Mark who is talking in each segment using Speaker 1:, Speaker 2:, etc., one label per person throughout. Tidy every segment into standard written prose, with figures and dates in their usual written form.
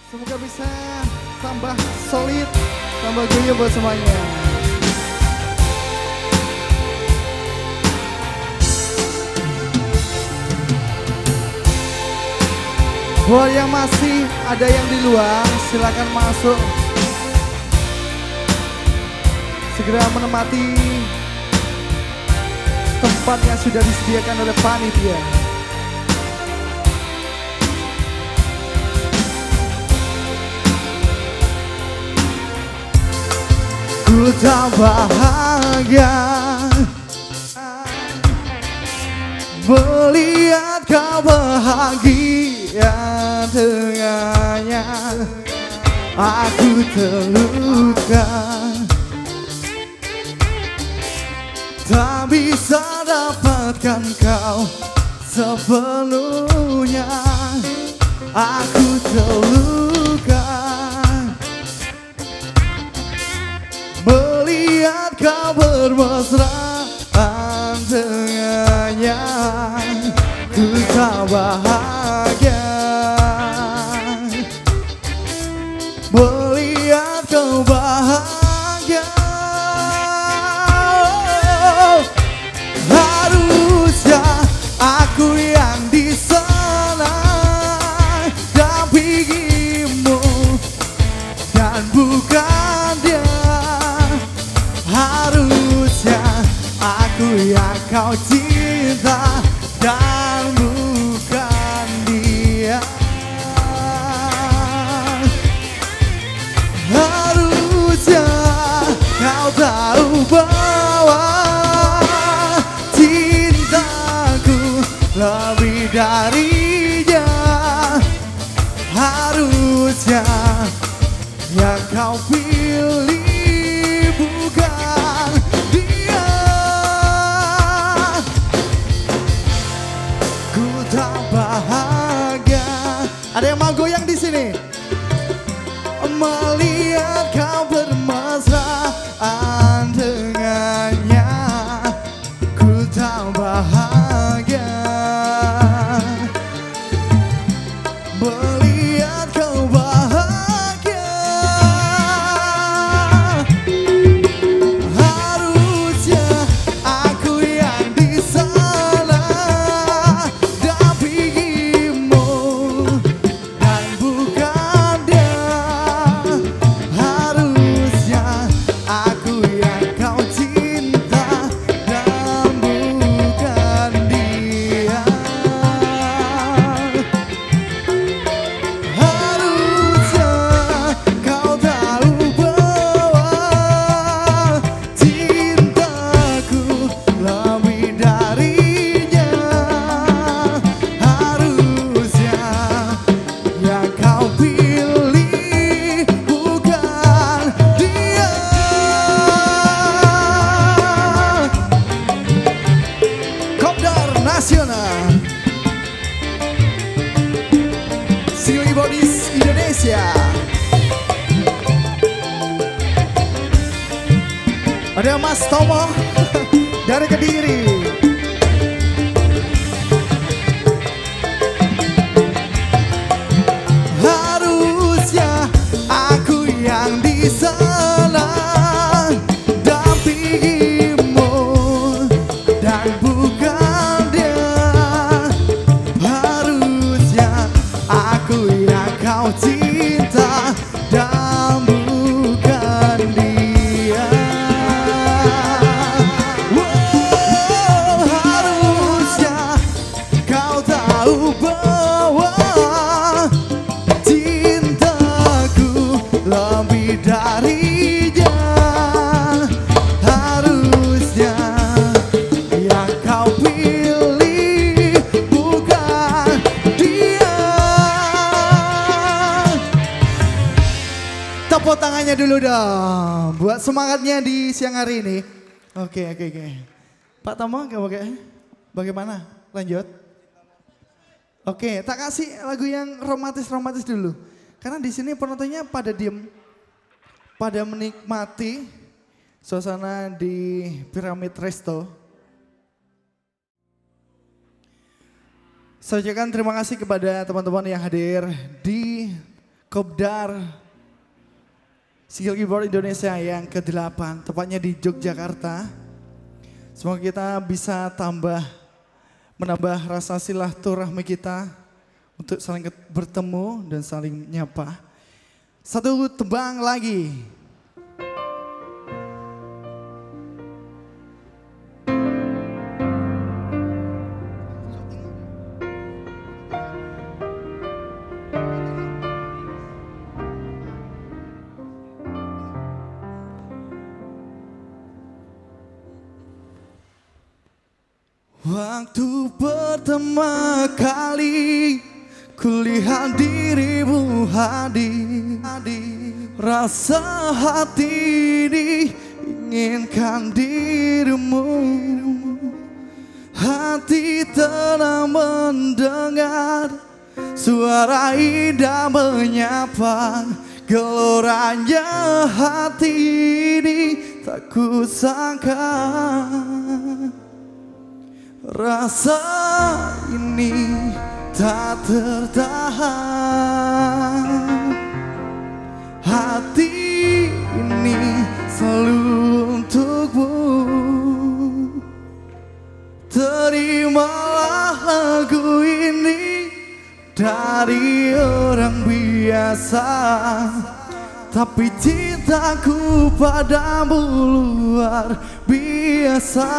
Speaker 1: Semoga bisa tambah solid, tambah guyup buat semuanya. Buat yang masih ada yang di luar, silakan masuk. Segera menempati tempat yang sudah disediakan oleh panitia. Ku tak bahagia melihat kau bahagia dengannya. Aku terluka, tak bisa dapatkan kau sepenuhnya. Aku terluka melihat kau bermesraan dengannya. Ku tak bahagia melihat kau bahagia. Harusnya aku yang di sana dampingimu dan bukan dia. Harusnya aku yang kau cinta dan bukan dia. Harusnya kau tahu bahwa cintaku lebih darinya. Harusnya yang kau pilih bukan dia. Ku tak bahagia. Ada yang mau goyang di sini? Melihat kau bermesraan dengannya. Ku tak bahagia melihat kau bahagia. Harusnya aku yang di sana dampingimu dan bukan dia. Harusnya aku yang kau cinta dan bukan dia. Harusnya kau tahu bahwa cintaku lebih darinya. Harusnya yang kau pilih bukan dia. Kopdar Nasional Silly Bodies Indonesia. Ada Mas Tomo dari Kediri. Harusnya aku yang di sana dampingimu dan bukan dia. Harusnya aku yang kau cinta dan bukan dia. Wow, harusnya kau tahu bahwa cintaku lebih darinya. Harusnya yang kau pilih bukan dia. Tepuk tangannya dulu dong buat semangatnya di siang hari ini. Oke. Pak Tomo, bagaimana? Lanjut. Oke, tak kasih lagu yang romantis dulu. Karena di sini penontonnya pada diem, pada menikmati suasana di Piramid Resto. Saya ucapkan terima kasih kepada teman-teman yang hadir di Kopdar Single Keyboard Indonesia yang ke-8, tepatnya di Yogyakarta. Semoga kita bisa menambah rasa silaturahmi kita untuk saling bertemu dan saling nyapa. Satu tembang lagi. Waktu pertama kali kulihat dirimu hadir, rasa hati ini inginkan dirimu. Hati telah mendengar suara indah menyapa, geloranya hati ini tak kusangka. Rasa ini tak tertahan, hati ini selalu untukmu. Terimalah lagu ini dari orang biasa, tapi cintaku padamu luar biasa.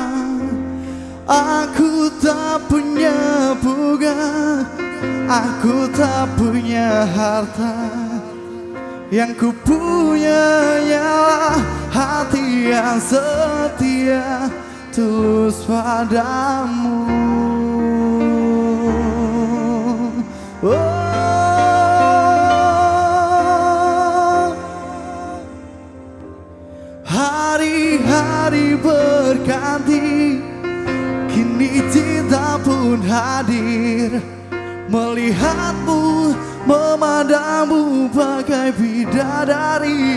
Speaker 1: Aku tak punya bunga, aku tak punya harta. Yang ku punya ialah hati yang setia, tulus padamu. Hari-hari berganti, kini cinta pun hadir. Melihatmu, memandangmu bagai bidadari.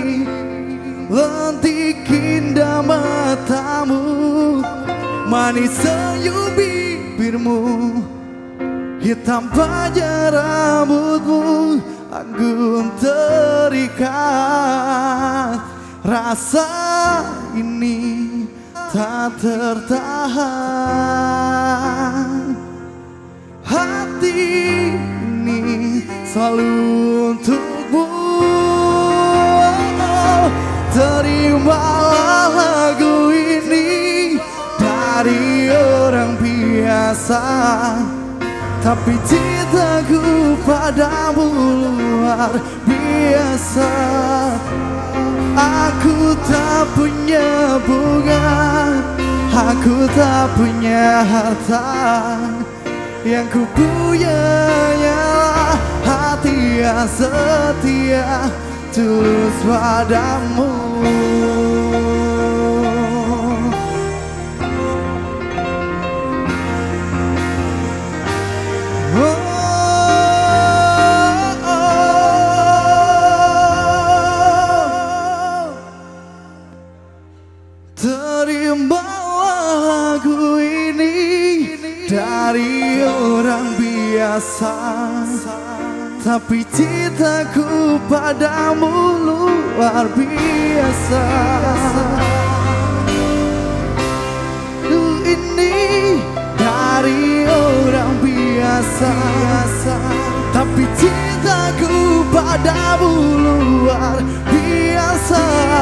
Speaker 1: Lentik indah matamu, manis senyum bibirmu, hitam panjang rambutmu, anggun terikat. Rasa ini tak tertahan, hati ini selalu untukmu. Terimalah lagu ini dari orang biasa, tapi cintaku padamu luar biasa. Aku tak punya bunga, aku tak punya harta. Yang ku punya ialah hati yang setia, tulus padamu. Terimalah lagu ini dari orang biasa, tapi cintaku padamu luar biasa. Ini dari orang biasa, tapi cintaku padamu luar biasa.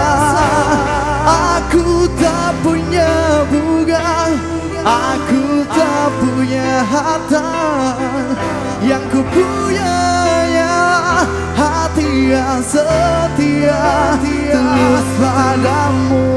Speaker 1: Aku tak punya bunga, aku tak punya harta. Yang ku punya ya hati yang setia, tulus padamu.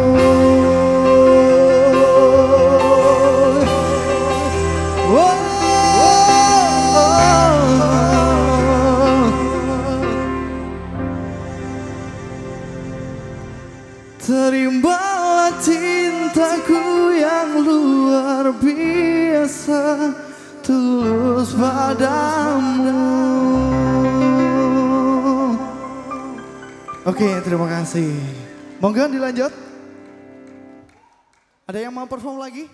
Speaker 1: Terimalah cintaku yang luar biasa, tulus padamu. Oke, terima kasih. Monggo dilanjut. Ada yang mau perform lagi?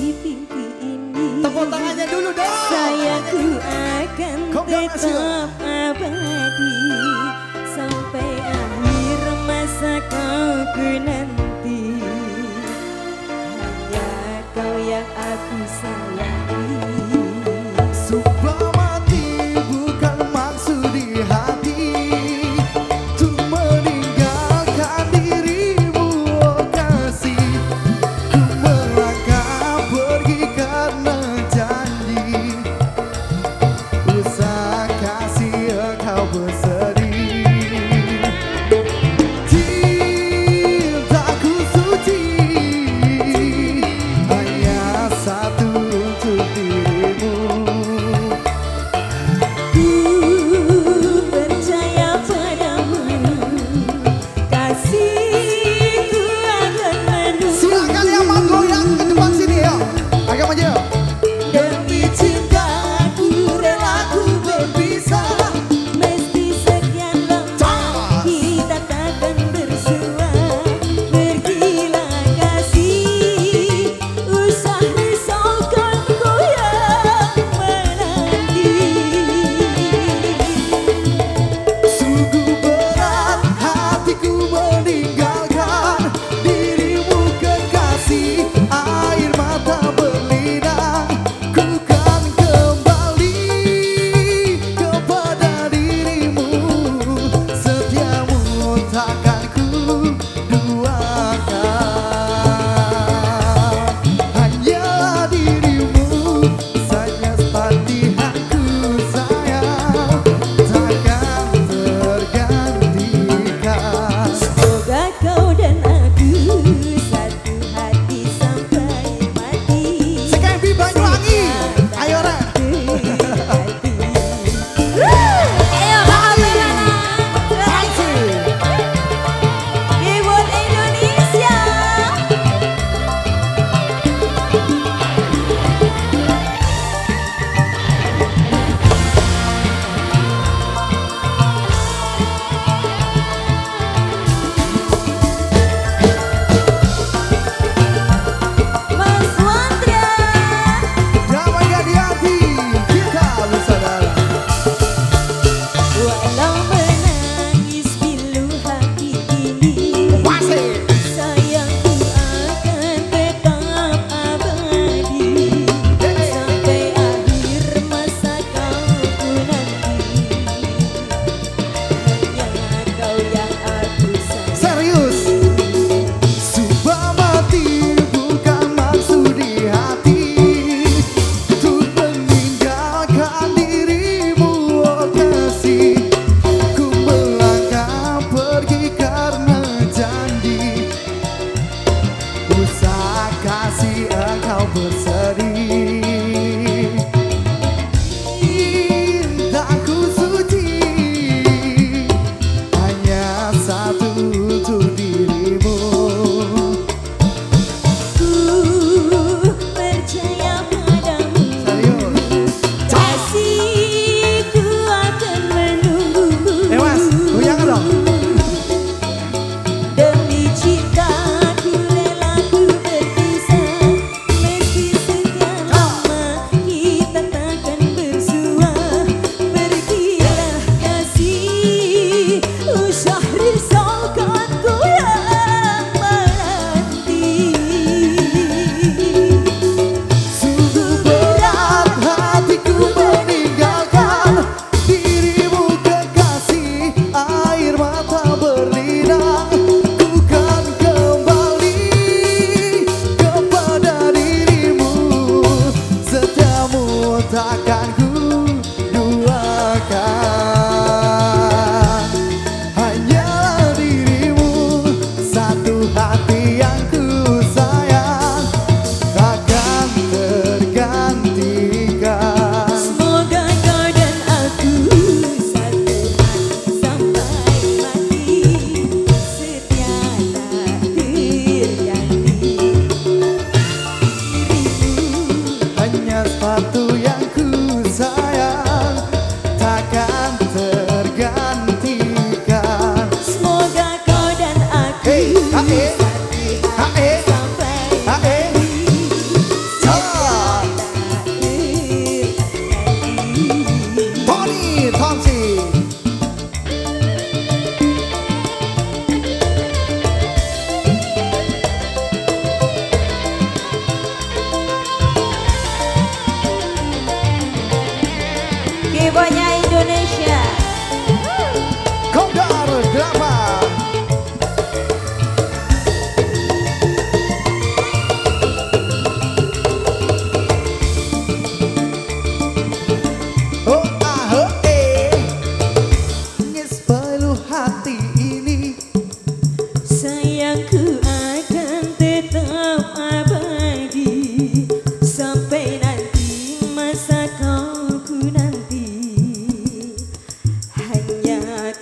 Speaker 2: mimpi ini.
Speaker 1: Tepuk tangannya dulu dong.
Speaker 2: Sayangku akan tetap abadi sampai akhir masa kau nanti. Hanya kau yang aku sayangi.
Speaker 1: Sumpah mati bukan maksud di hati untuk meninggalkan dirimu, oh kasih. Ku melangkah pergi karena janji, usah kasih engkau bersedih. Cintaku suci hanya satu untuk dirimu.
Speaker 2: Percaya padamu, kasihku akan menunggu.
Speaker 1: Silakan yang mau goyang ke depan sini ya. Agak maju ya.
Speaker 2: Demi cintaku rela ku berpisah, mesti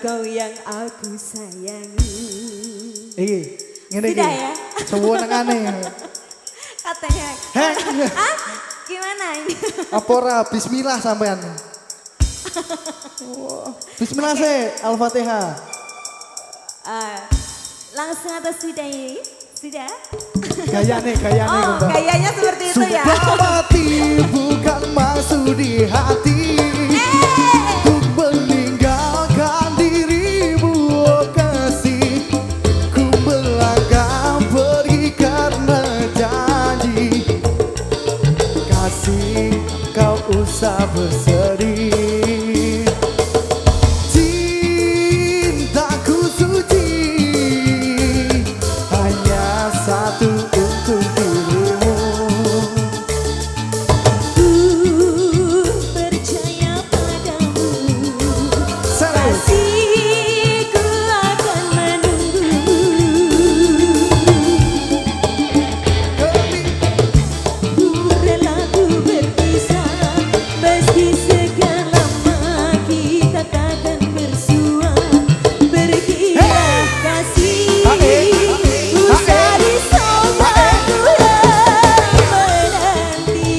Speaker 2: kau yang aku sayangi.
Speaker 1: Ngene iki.
Speaker 2: Sudah ya?
Speaker 1: Sewenengane.
Speaker 2: Katanya.
Speaker 1: Heh.
Speaker 2: Gimana ini?
Speaker 1: Apa ora bismillah sampean. Bismillah sih, Al-Fatihah.
Speaker 2: Langsung atas sudah ya? Sudah?
Speaker 1: Gayane
Speaker 2: Oh,
Speaker 1: Bunda.
Speaker 2: gayanya seperti itu ya?
Speaker 1: Sudah mati bukan maksud di hati. Untuk meninggalkan dirimu, oh kasih. Ku melangkah pergi karena janji. Kasih, kau usah bersedih. Cintaku suci, hanya satu untuk dirimu.
Speaker 2: Ku percaya padamu, kasihku akan menunggumu. Ku rela ku berpisah, meski segalanya kita takkan bersua. Pergilah kasih, usah disamaku menanti.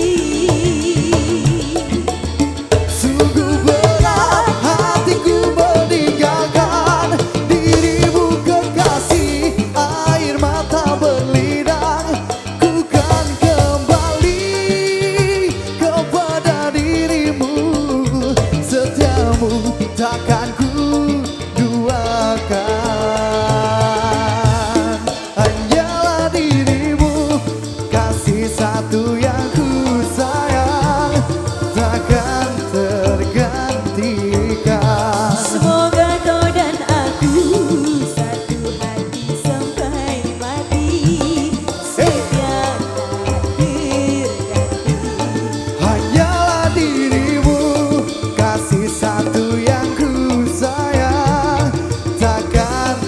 Speaker 1: Sungguh berat hatiku meninggalkan dirimu kekasih. Air mata berlinang, ku kan kembali kepada dirimu. Setiamu takkan ku duakan. Hanyalah dirimu, kasih satu yang ku sayang, takkan tergantikan.
Speaker 2: Semoga kau dan aku satu hati sampai mati. Setia tak terganti.
Speaker 1: Hanyalah dirimu, kasih satu yang ku sayang, takkan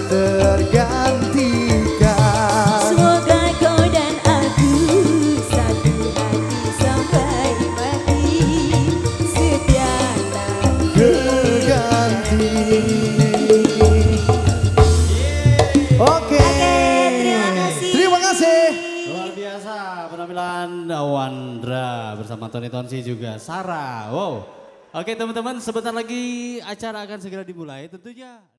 Speaker 1: tergantikan.
Speaker 2: Semoga kau dan aku satu hati sampai mati. Setia tak
Speaker 1: Terganti. Oke.
Speaker 2: terima kasih.
Speaker 1: Terima kasih.
Speaker 3: Luar biasa penampilan Wandra bersama Tony Tonsi juga Sarah. Wow. Oke teman-teman, sebentar lagi acara akan segera dimulai tentunya.